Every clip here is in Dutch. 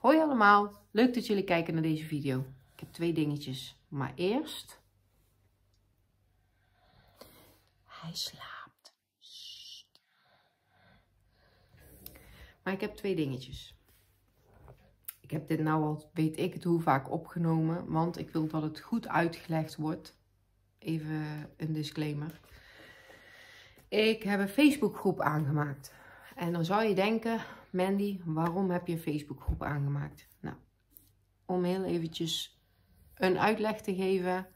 Hoi allemaal, leuk dat jullie kijken naar deze video. Ik heb 2 dingetjes, maar eerst... Hij slaapt. Sst. Maar ik heb 2 dingetjes. Ik heb dit nou al, weet ik het hoe vaak opgenomen, want ik wil dat het goed uitgelegd wordt. Even een disclaimer. Ik heb een Facebookgroep aangemaakt. En dan zou je denken, Mandy, waarom heb je een Facebookgroep aangemaakt? Nou, om heel eventjes een uitleg te geven.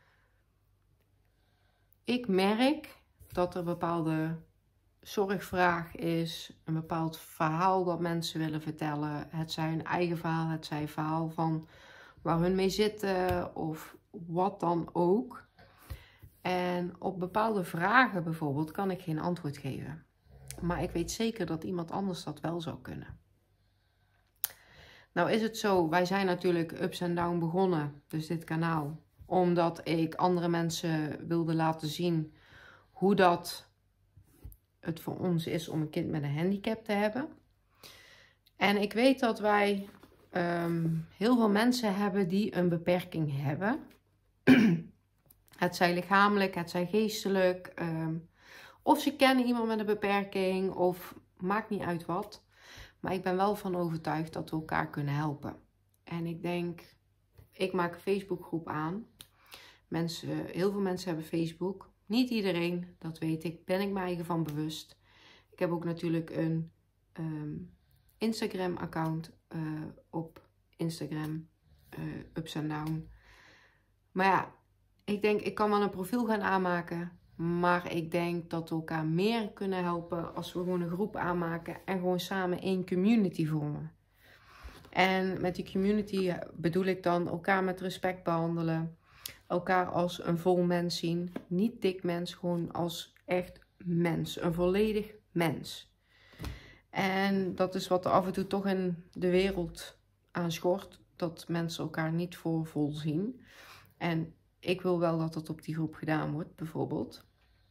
Ik merk dat er een bepaalde zorgvraag is, een bepaald verhaal dat mensen willen vertellen. Het zij hun eigen verhaal, het zij verhaal van waar hun mee zitten of wat dan ook. En op bepaalde vragen bijvoorbeeld kan ik geen antwoord geven. Maar ik weet zeker dat iemand anders dat wel zou kunnen. Nou is het zo, wij zijn natuurlijk Ups en Down begonnen, dus dit kanaal. Omdat ik andere mensen wilde laten zien hoe dat het voor ons is om een kind met een handicap te hebben. En ik weet dat wij heel veel mensen hebben die een beperking hebben. Het zij lichamelijk, het zij geestelijk. Of ze kennen iemand met een beperking of maakt niet uit wat. Maar ik ben wel van overtuigd dat we elkaar kunnen helpen. En ik denk, ik maak een Facebookgroep aan. Heel veel mensen hebben Facebook. Niet iedereen, dat weet ik. Ben ik me eigen van bewust. Ik heb ook natuurlijk een Instagram account op Instagram. Ups en Down. Maar ja, ik denk, ik kan wel een profiel gaan aanmaken. Maar ik denk dat we elkaar meer kunnen helpen als we gewoon een groep aanmaken en gewoon samen één community vormen. En met die community bedoel ik dan elkaar met respect behandelen. Elkaar als een vol mens zien. Niet dik mens, gewoon als echt mens. Een volledig mens. En dat is wat er af en toe toch in de wereld aan schort. Dat mensen elkaar niet voor vol zien. En ik wil wel dat dat op die groep gedaan wordt, bijvoorbeeld.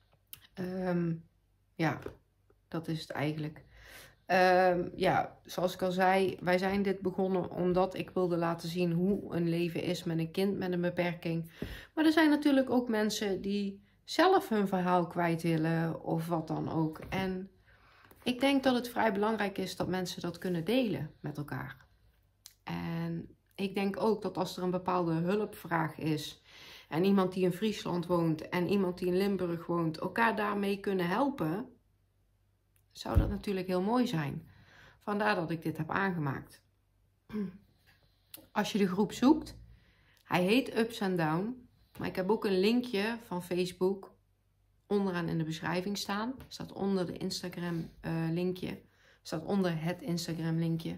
Ja, dat is het eigenlijk. Ja, zoals ik al zei, wij zijn dit begonnen omdat ik wilde laten zien hoe een leven is met een kind met een beperking. Maar er zijn natuurlijk ook mensen die zelf hun verhaal kwijt willen of wat dan ook. En ik denk dat het vrij belangrijk is dat mensen dat kunnen delen met elkaar. En ik denk ook dat als er een bepaalde hulpvraag is en iemand die in Friesland woont en iemand die in Limburg woont, elkaar daarmee kunnen helpen, zou dat natuurlijk heel mooi zijn. Vandaar dat ik dit heb aangemaakt. Als je de groep zoekt, hij heet Ups and Down, maar ik heb ook een linkje van Facebook onderaan in de beschrijving staan. Staat onder de Instagram linkje. Staat onder het Instagram linkje.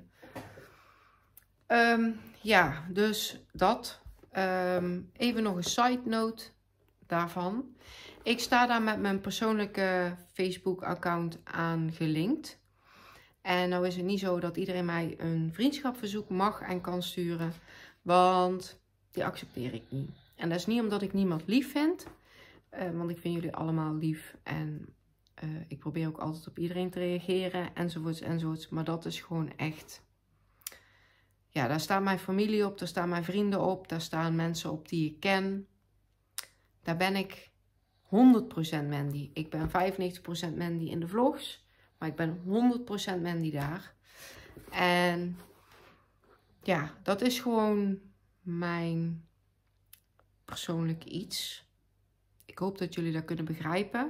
Ja, dus dat. Even nog een side note daarvan. Ik sta daar met mijn persoonlijke Facebook account aan gelinkt. En nou is het niet zo dat iedereen mij een vriendschapverzoek mag en kan sturen. Want die accepteer ik niet. En dat is niet omdat ik niemand lief vind. Want ik vind jullie allemaal lief. En ik probeer ook altijd op iedereen te reageren. Enzovoorts enzovoorts. Maar dat is gewoon echt... Ja, daar staat mijn familie op. Daar staan mijn vrienden op. Daar staan mensen op die ik ken. Daar ben ik 100% Mandy. Ik ben 95% Mandy in de vlogs. Maar ik ben 100% Mandy daar. En ja, dat is gewoon mijn persoonlijke iets. Ik hoop dat jullie dat kunnen begrijpen.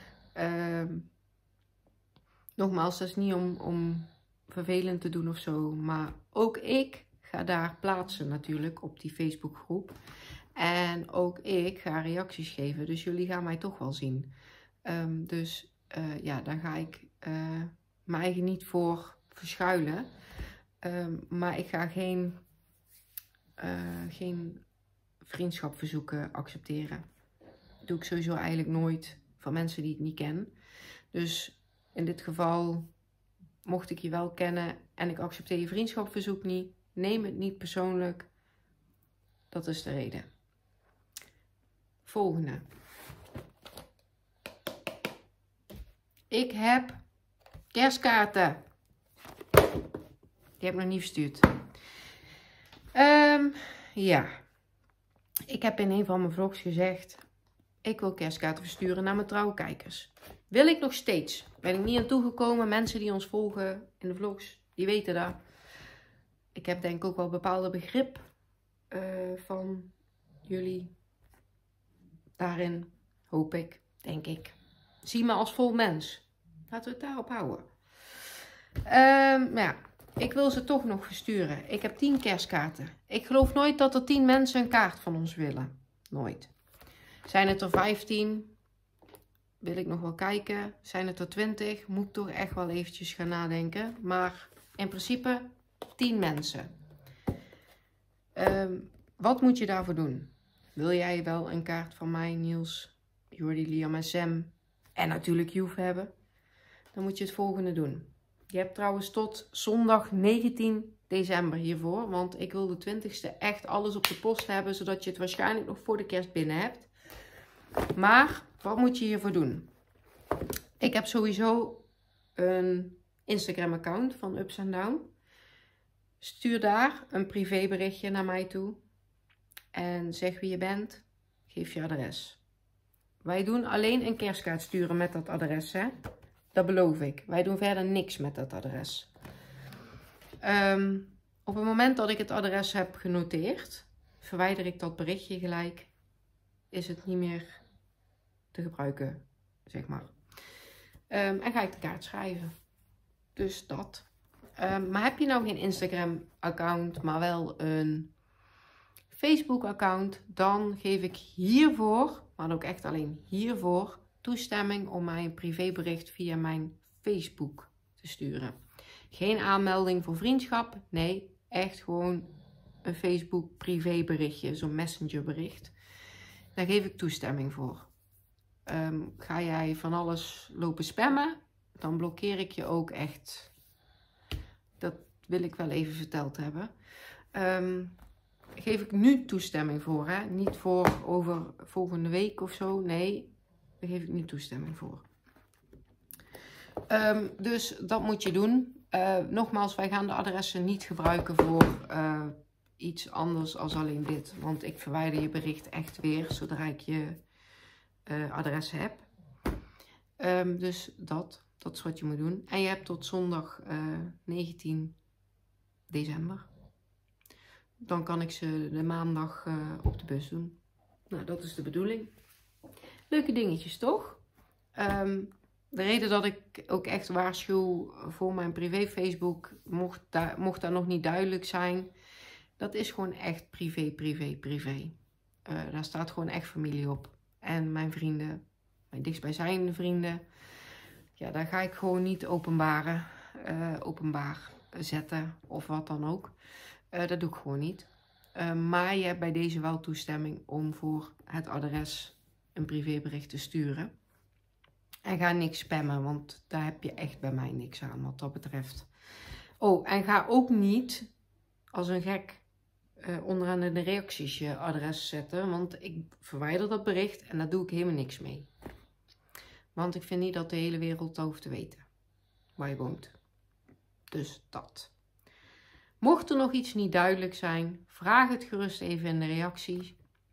Nogmaals, dat is niet om vervelend te doen of zo. Maar ook ik ga daar plaatsen natuurlijk op die Facebookgroep. En ook ik ga reacties geven. Dus jullie gaan mij toch wel zien. Ja, daar ga ik mijn eigen niet voor verschuilen. Maar ik ga geen vriendschapverzoeken accepteren. Dat doe ik sowieso eigenlijk nooit van mensen die ik niet ken. Dus in dit geval, mocht ik je wel kennen en ik accepteer je vriendschapverzoek niet, neem het niet persoonlijk. Dat is de reden. Volgende. Ik heb kerstkaarten. Die heb ik nog niet verstuurd. Ja, ik heb in een van mijn vlogs gezegd, ik wil kerstkaarten versturen naar mijn trouwe kijkers. Wil ik nog steeds. Ben ik niet aan toegekomen. Mensen die ons volgen in de vlogs, die weten dat. Ik heb denk ik ook wel bepaalde begrip van jullie. Daarin hoop ik, denk ik. Zie me als vol mens. Laten we het daarop houden. Maar ja, ik wil ze toch nog versturen. Ik heb 10 kerstkaarten. Ik geloof nooit dat er 10 mensen een kaart van ons willen. Nooit. Zijn het er 15? Wil ik nog wel kijken. Zijn het er 20? Moet ik toch echt wel eventjes gaan nadenken. Maar in principe 10 mensen. Wat moet je daarvoor doen? Wil jij wel een kaart van mij, Niels, Jordi, Liam en Sam en natuurlijk Joef hebben? Dan moet je het volgende doen. Je hebt trouwens tot zondag 19 december hiervoor. Want ik wil de 20ste echt alles op de post hebben. Zodat je het waarschijnlijk nog voor de kerst binnen hebt. Maar wat moet je hiervoor doen? Ik heb sowieso een Instagram account van Ups and Down. Stuur daar een privéberichtje naar mij toe. En zeg wie je bent. Geef je adres. Wij doen alleen een kerstkaart sturen met dat adres, hè. Dat beloof ik. Wij doen verder niks met dat adres. Op het moment dat ik het adres heb genoteerd, verwijder ik dat berichtje gelijk. Is het niet meer te gebruiken, zeg maar. En ga ik de kaart schrijven. Dus dat. Maar heb je nou geen Instagram-account, maar wel een Facebook-account, dan geef ik hiervoor, maar ook echt alleen hiervoor, toestemming om mij een privébericht via mijn Facebook te sturen. Geen aanmelding voor vriendschap, nee, echt gewoon een Facebook privéberichtje, zo'n messengerbericht. Daar geef ik toestemming voor. Ga jij van alles lopen spammen, dan blokkeer ik je ook echt. Dat wil ik wel even verteld hebben. Geef ik nu toestemming voor, hè? Niet voor over volgende week of zo. Nee, daar geef ik nu toestemming voor. Dus dat moet je doen. Nogmaals, wij gaan de adressen niet gebruiken voor iets anders als alleen dit. Want ik verwijder je bericht echt weer zodra ik je adres heb. Dus dat is wat je moet doen. En je hebt tot zondag 19 december. Dan kan ik ze de maandag op de bus doen. Nou, dat is de bedoeling. Leuke dingetjes, toch? De reden dat ik ook echt waarschuw voor mijn privé Facebook, mocht dat nog niet duidelijk zijn, dat is gewoon echt privé. Daar staat gewoon echt familie op. En mijn vrienden, mijn dichtstbijzijnde vrienden, ja, daar ga ik gewoon niet openbaar zetten of wat dan ook. Dat doe ik gewoon niet. Maar je hebt bij deze wel toestemming om voor het adres een privébericht te sturen. En ga niks spammen, want daar heb je echt bij mij niks aan wat dat betreft. Oh, en ga ook niet als een gek onderaan in de reacties je adres zetten. Want ik verwijder dat bericht en daar doe ik helemaal niks mee. Want ik vind niet dat de hele wereld dat hoeft te weten waar je woont. Dus dat. Mocht er nog iets niet duidelijk zijn, vraag het gerust even in de reacties.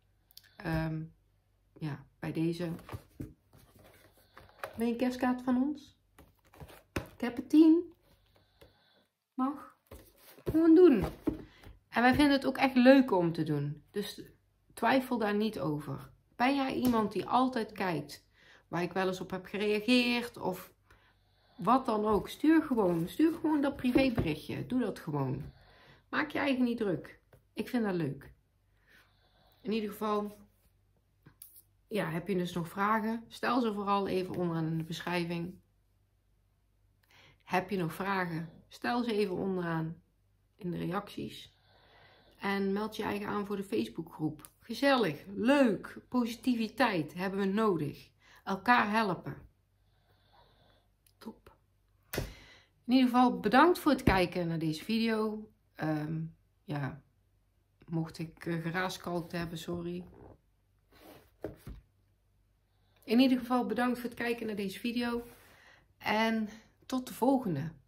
Ja, bij deze. Ben je een kerstkaart van ons? Ik heb er 10. Mag. Gewoon doen. En wij vinden het ook echt leuk om te doen. Dus twijfel daar niet over. Ben jij iemand die altijd kijkt waar ik wel eens op heb gereageerd of wat dan ook? Stuur gewoon dat privéberichtje. Doe dat gewoon. Maak je eigen niet druk. Ik vind dat leuk. In ieder geval, ja, heb je dus nog vragen? Stel ze vooral even onderaan in de beschrijving. Heb je nog vragen? Stel ze even onderaan in de reacties. En meld je eigen aan voor de Facebookgroep. Gezellig, leuk, positiviteit hebben we nodig. Elkaar helpen. Top. In ieder geval bedankt voor het kijken naar deze video. Ja, mocht ik geraaskald hebben, sorry. In ieder geval bedankt voor het kijken naar deze video. En tot de volgende.